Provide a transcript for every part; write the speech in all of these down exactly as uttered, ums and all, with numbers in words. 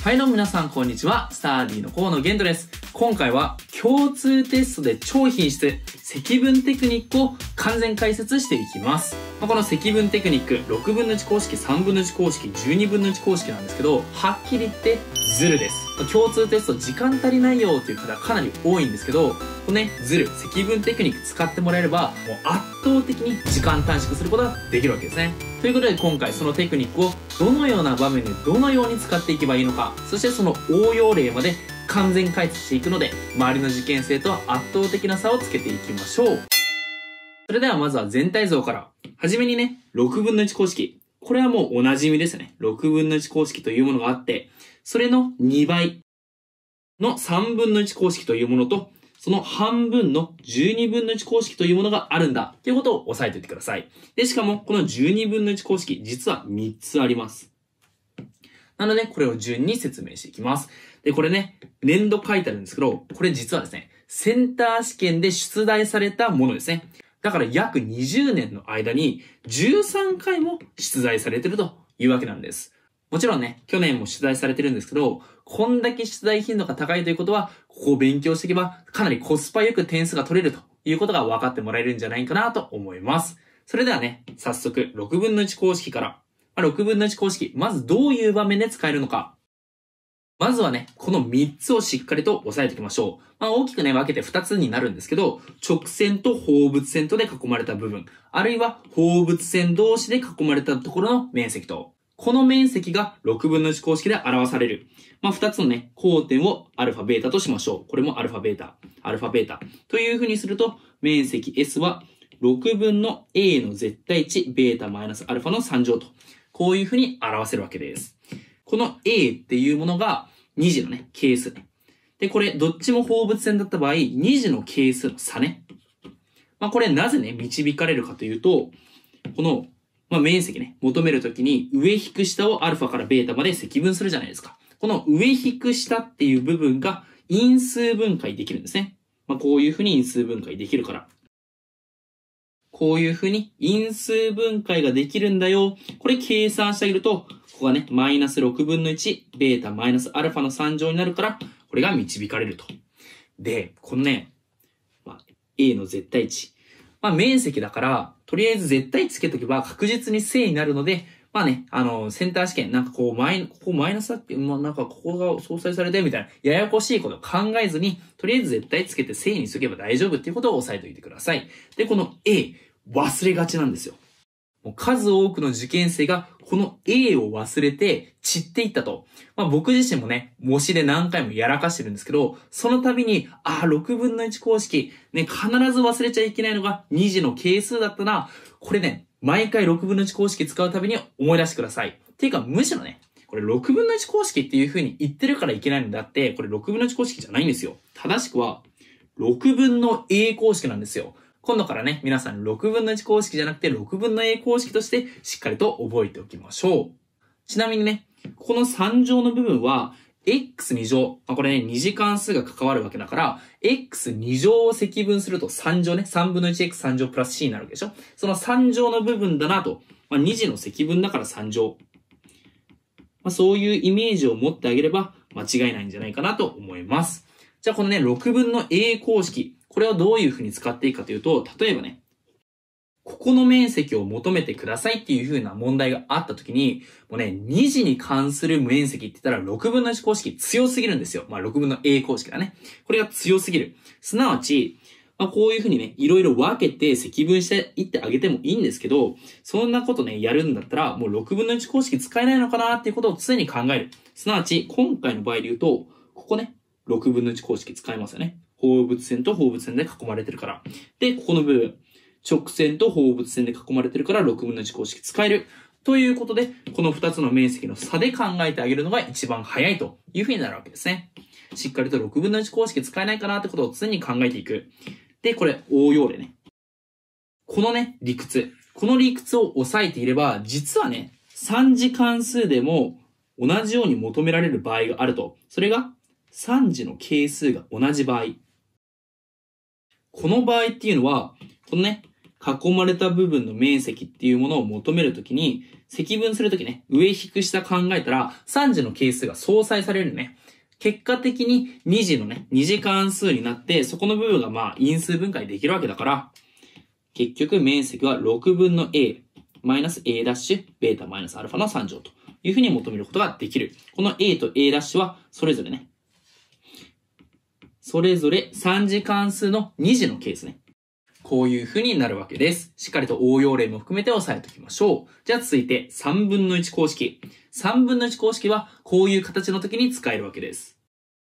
はいどうも皆さんこんにちは。スターディの河野玄斗です。今回は共通テストで超品質積分テクニックを完全解説していきます。まあ、この積分テクニックろくぶんのいち公式、さんぶんのいち公式、じゅうにぶんのいち公式なんですけど、はっきり言ってズルです。共通テスト時間足りないよっていう方かなり多いんですけど、このね、ズル、積分テクニック使ってもらえれば、もう圧倒的に時間短縮することができるわけですね。ということで今回そのテクニックをどのような場面でどのように使っていけばいいのか、そしてその応用例まで完全解説していくので、周りの受験生とは圧倒的な差をつけていきましょう。それではまずは全体像から。はじめにね、ろくぶんのいち公式。これはもうおなじみですね。ろくぶんのいち公式というものがあって、それのにばいのさんぶんのいち公式というものと、その半分のじゅうにぶんのいち公式というものがあるんだということを押さえておいてください。で、しかもこのじゅうにぶんのいち公式、実はみっつあります。なので、これを順に説明していきます。で、これね、年度書いてあるんですけど、これ実はですね、センター試験で出題されたものですね。だから約にじゅうねんの間にじゅうさんかいも出題されてるというわけなんです。もちろんね、去年も出題されてるんですけど、こんだけ出題頻度が高いということは、ここを勉強していけば、かなりコスパよく点数が取れるということが分かってもらえるんじゃないかなと思います。それではね、早速、ろくぶんのいち公式から、ろくぶんのいち公式、まずどういう場面で使えるのか。まずはね、このみっつをしっかりと押さえておきましょう。まあ、大きくね、分けてふたつになるんですけど、直線と放物線とで囲まれた部分、あるいは放物線同士で囲まれたところの面積と、この面積がろくぶんのいち公式で表される。まあ、ふたつのね、交点をアルファベータとしましょう。これもアルファベータ、アルファベータ。という風にすると、面積 S はろくぶんの A の絶対値、ベータマイナスアルファのさん乗と、こういう風に表せるわけです。この A っていうものがに次のね、係数。で、これ、どっちも放物線だった場合、に次の係数の差ね。まあ、これなぜね、導かれるかというと、この、まあ、面積ね、求めるときに、上引く下をアルファからベータまで積分するじゃないですか。この上引く下っていう部分が因数分解できるんですね。まあ、こういうふうに因数分解できるから。こういうふうに因数分解ができるんだよ。これ計算してあげると、ここがね、マイナスろくぶんのいち、ベータマイナスアルファのさん乗になるから、これが導かれると。で、このね、まあ、A の絶対値。まあ、面積だから、とりあえず絶対値つけとけば確実に正になるので、まあね、あの、センター試験、なんかこう、マイ、ここマイナスだっけ、まあ、なんかここが相殺されてみたいな、ややこしいことを考えずに、とりあえず絶対つけて正にしとけば大丈夫っていうことを押さえておいてください。で、この A、忘れがちなんですよ。もう数多くの受験生がこの A を忘れて散っていったと。まあ僕自身もね、模試で何回もやらかしてるんですけど、その度に、ああ、ろくぶんのいち公式、ね、必ず忘れちゃいけないのがに次の係数だったな。これね、毎回ろくぶんのいち公式使うたびに思い出してください。っていうか、むしろね、これろくぶんのいち公式っていう風に言ってるからいけないんだって、これろくぶんのいち公式じゃないんですよ。正しくは、ろくぶんの A 公式なんですよ。今度からね、皆さんろくぶんのいち公式じゃなくてろくぶんの A 公式としてしっかりと覚えておきましょう。ちなみにね、このさん乗の部分は エックスに 乗。まあ、これね、二次関数が関わるわけだから、エックスに 乗を積分するとさん乗ね、さんぶんのいちエックスさん 乗プラス C になるわけでしょ。そのさん乗の部分だなと。まあ、に次の積分だからさん乗。まあ、そういうイメージを持ってあげれば間違いないんじゃないかなと思います。じゃあこのね、ろくぶんの A 公式。これをどういうふうに使っていくかというと、例えばね、ここの面積を求めてくださいっていうふうな問題があったときに、もうね、に次に関する面積って言ったらろくぶんのいち公式強すぎるんですよ。まあろくぶんの A 公式だね。これが強すぎる。すなわち、まあこういうふうにね、いろいろ分けて積分していってあげてもいいんですけど、そんなことね、やるんだったら、もうろくぶんのいち公式使えないのかなっていうことを常に考える。すなわち、今回の場合で言うと、ここね、ろくぶんのいち公式使えますよね。放物線と放物線で囲まれてるから。で、ここの部分。直線と放物線で囲まれてるからろくぶんのいち公式使える。ということで、このふたつの面積の差で考えてあげるのが一番早いというふうになるわけですね。しっかりとろくぶんのいち公式使えないかなってことを常に考えていく。で、これ応用例ね。このね、理屈。この理屈を押さえていれば、実はね、さん次関数でも同じように求められる場合があると。それがさん次の係数が同じ場合。この場合っていうのは、このね、 囲まれた部分の面積っていうものを求めるときに、積分するときね、上引く下考えたら、さん次の係数が相殺されるね。結果的にに次のね、二次関数になって、そこの部分がまあ因数分解できるわけだから、結局面積はろくぶんの a マイナス a ダッシュベータマイナスアルファのさん乗というふうに求めることができる。この a と a ダッシュはそれぞれね、それぞれさん次関数のに次の係数ね。こういう風になるわけです。しっかりと応用例も含めて押さえておきましょう。じゃあ続いてさんぶんのいち公式。さんぶんのいち公式はこういう形の時に使えるわけです。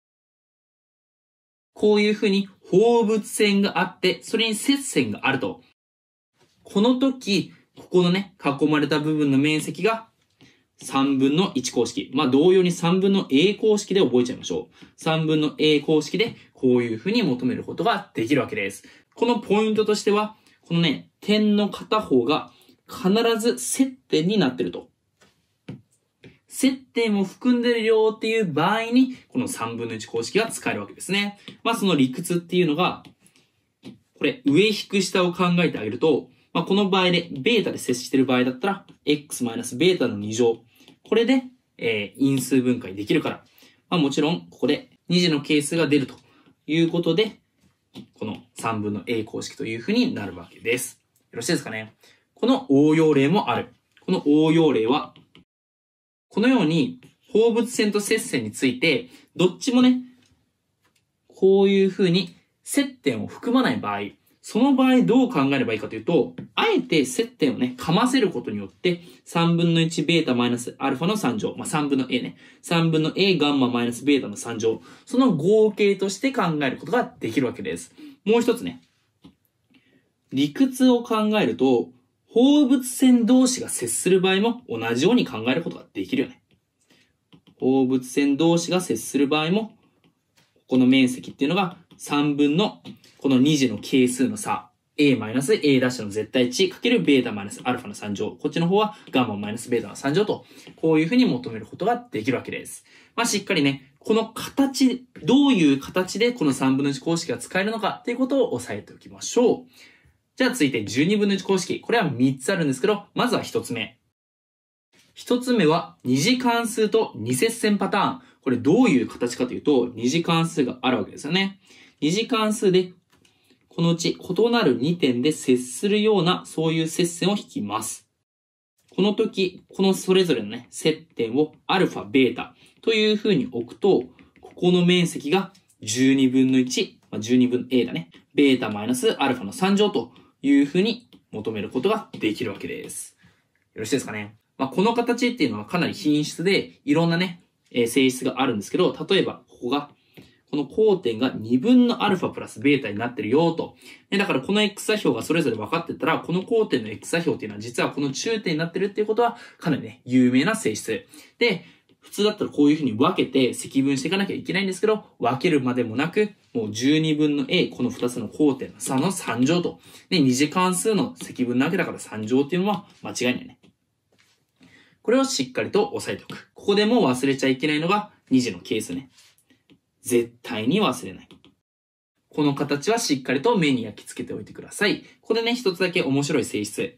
こういう風に放物線があって、それに接線があると。この時、ここのね、囲まれた部分の面積がさんぶんのいち公式。まあ同様にさんぶんの a 公式で覚えちゃいましょう。さんぶんの a 公式でこういう風に求めることができるわけです。このポイントとしては、このね、点の片方が必ず接点になってると。接点を含んでるよっていう場合に、このさんぶんのいち公式が使えるわけですね。まあその理屈っていうのが、これ上引く下を考えてあげると、まあこの場合でベータで接してる場合だったら、x マイナスベータのに乗。これで、えー、因数分解できるから。まあもちろん、ここでに次の係数が出るということで、このさんぶんの a 公式という風になるわけです。よろしいですかね。この応用例もある。この応用例は、このように放物線と接線について、どっちもね、こういう風に接点を含まない場合、その場合どう考えればいいかというと、あえて接点をね、かませることによって、さんぶんのいちベータマイナスアルファのさん乗、まあ、さんぶんの a ね。さんぶんの a ガンママイナスベータのさん乗。その合計として考えることができるわけです。もう一つね。理屈を考えると、放物線同士が接する場合も同じように考えることができるよね。放物線同士が接する場合も、この面積っていうのがさんぶんのこのに次の係数の差、a マイナス a ダッシュの絶対値かけるベータマイナスアルファのさん乗。こっちの方はガンママイナスベータのさん乗と、こういうふうに求めることができるわけです。まあしっかりね、この形、どういう形でこのさんぶんのいち公式が使えるのかっていうことを押さえておきましょう。じゃあ続いてじゅうにぶんのいち公式。これはみっつあるんですけど、まずはひとつめ。ひとつめは二次関数と二接線パターン。これどういう形かというと、二次関数があるわけですよね。二次関数で、このうち異なるにてんで接するような、そういう接線を引きます。この時、このそれぞれのね、接点をアルファ、ベータという風に置くと、ここの面積がじゅうにぶんのいち、まあ、じゅうにぶん a だね。ベータマイナスアルファのさん乗という風に求めることができるわけです。よろしいですかね。まあ、この形っていうのはかなり品質で、いろんなね、えー、性質があるんですけど、例えば、ここが、この交点がにぶんのアルファプラスベータになってるよと。だからこの x 座標がそれぞれ分かってたら、この交点の x 座標っていうのは実はこの中点になってるっていうことはかなりね、有名な性質。で、普通だったらこういうふうに分けて積分していかなきゃいけないんですけど、分けるまでもなく、もうじゅうにぶんの a、このふたつの交点の差のさん乗と。で、二次関数の積分なわけだからさん乗っていうのは間違いないね。これをしっかりと押さえておく。ここでも忘れちゃいけないのがに次の係数ね。絶対に忘れない。この形はしっかりと目に焼き付けておいてください。ここでね、一つだけ面白い性質。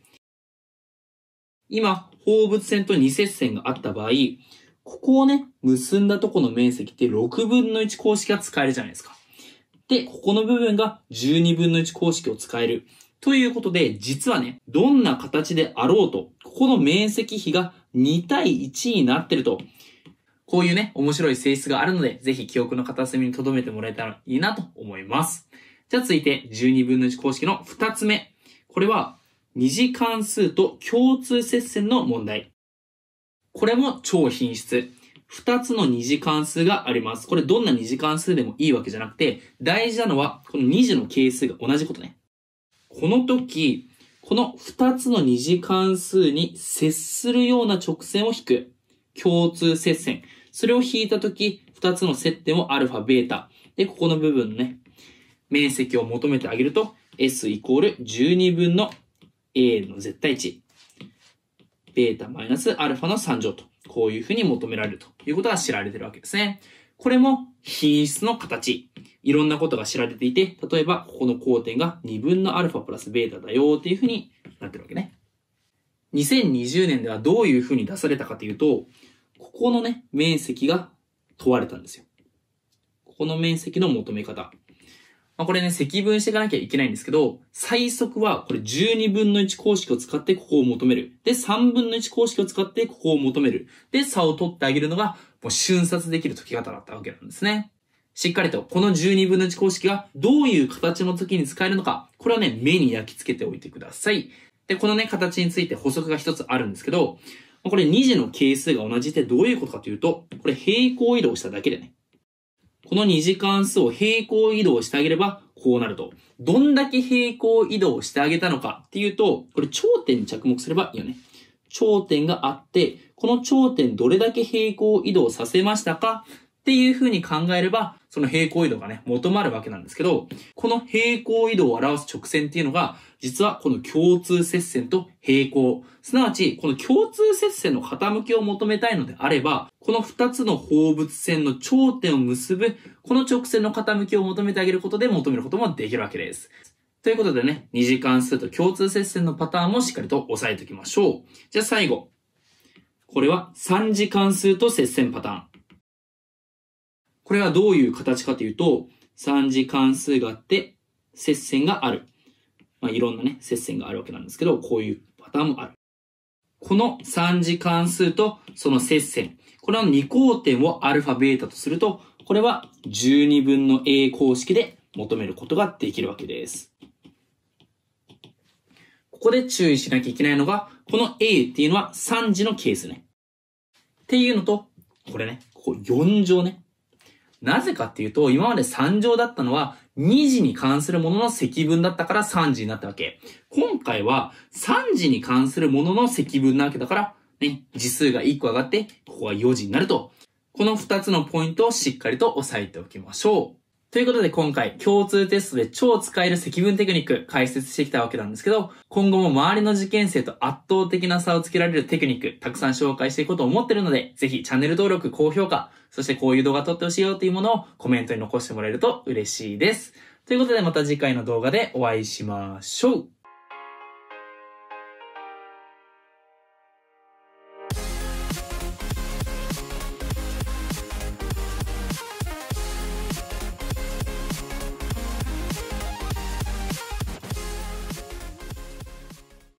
今、放物線と二接線があった場合、ここをね、結んだとこの面積ってろくぶんのいち公式が使えるじゃないですか。で、ここの部分がじゅうにぶんのいち公式を使える。ということで、実はね、どんな形であろうと、ここの面積比がに対いちになってると、こういうね、面白い性質があるので、ぜひ記憶の片隅に留めてもらえたらいいなと思います。じゃあ続いて、じゅうにぶんのいち公式のふたつめ。これは、二次関数と共通接線の問題。これも超品質。二つの二次関数があります。これどんな二次関数でもいいわけじゃなくて、大事なのは、このに次の係数が同じことね。この時、この二つの二次関数に接するような直線を引く。共通接線。それを引いたとき、二つの接点をアルファ、ベータ。で、ここの部分のね、面積を求めてあげると、S イコールじゅうにぶんの A の絶対値。ベータマイナスアルファのさん乗と。こういうふうに求められるということが知られているわけですね。これも品質の形。 いろんなことが知られていて、例えばここの交点がにぶんのアルファプラスベータだよっていうふうになってるわけね。にせんにじゅうねんではどういうふうに出されたかというと、ここのね、面積が問われたんですよ。ここの面積の求め方。まあ、これね、積分していかなきゃいけないんですけど、最速はこれじゅうにぶんのいち公式を使ってここを求める。で、さんぶんのいち公式を使ってここを求める。で、差を取ってあげるのが、もう瞬殺できる解き方だったわけなんですね。しっかりと、このじゅうにぶんのいち公式がどういう形の時に使えるのか、これはね、目に焼き付けておいてください。で、このね、形について補足が一つあるんですけど、これに次の係数が同じってどういうことかというと、これ平行移動しただけでね、このに次関数を平行移動してあげれば、こうなると。どんだけ平行移動してあげたのかっていうと、これ頂点に着目すればいいよね。頂点があって、この頂点どれだけ平行移動させましたかっていう風に考えれば、その平行移動がね、求まるわけなんですけど、この平行移動を表す直線っていうのが、実はこの共通接線と平行。すなわち、この共通接線の傾きを求めたいのであれば、この二つの放物線の頂点を結ぶ、この直線の傾きを求めてあげることで求めることもできるわけです。ということでね、二次関数と共通接線のパターンもしっかりと押さえておきましょう。じゃあ最後。これは三次関数と接線パターン。これはどういう形かというと、三次関数があって、接線がある。まあ、いろんなね、接線があるわけなんですけど、こういうパターンもある。この三次関数とその接線。これの二項点をアルファベータとすると、これはじゅうにぶんの a 公式で求めることができるわけです。ここで注意しなきゃいけないのが、この a っていうのはさん次の係数ね。っていうのと、これね、ここよん乗ね。なぜかっていうと、今までさん乗だったのはに次に関するものの積分だったからさん次になったわけ。今回はさん次に関するものの積分なわけだから、ね、次数がいっこ上がって、ここがよ次になると。このふたつのポイントをしっかりと押さえておきましょう。ということで今回共通テストで超使える積分テクニック解説してきたわけなんですけど、今後も周りの受験生と圧倒的な差をつけられるテクニックたくさん紹介していこうと思ってるので、ぜひチャンネル登録、高評価、そしてこういう動画撮ってほしいよというものをコメントに残してもらえると嬉しいです。ということでまた次回の動画でお会いしましょう。